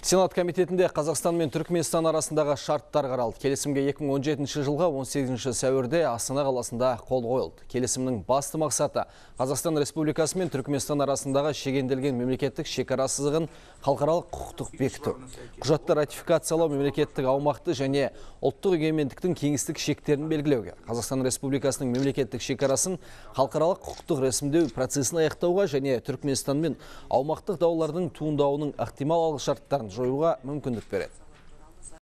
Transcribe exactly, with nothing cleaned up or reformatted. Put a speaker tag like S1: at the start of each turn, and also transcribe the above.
S1: Сенат комитетінде Қазақстан мен Түркменстан арасындағы шарттар қаралды. Келісімге екі мың он жетінші жылғы он сегізінші сәуірде Астана қаласында қол қойылды. Келісімнің басты мақсаты Қазақстан Республикасы мен Түркменстан арасындағы шегенделген мемлекеттік шекара сызығын халықаралық құқықтық бекіту. Құжатты ратификациялау мемлекеттік аумақты және ұлттық егемендіктің кеңістік шектерін белгілеуге, Қазақстан Республикасының мемлекеттік шекарасын халықаралық құқықтық рәсімдеу процесін аяқтауға және Түркменстан мен аумақтық даулардың туындауының ықтимал алғышарттарын жоюға мүмкіндік береді.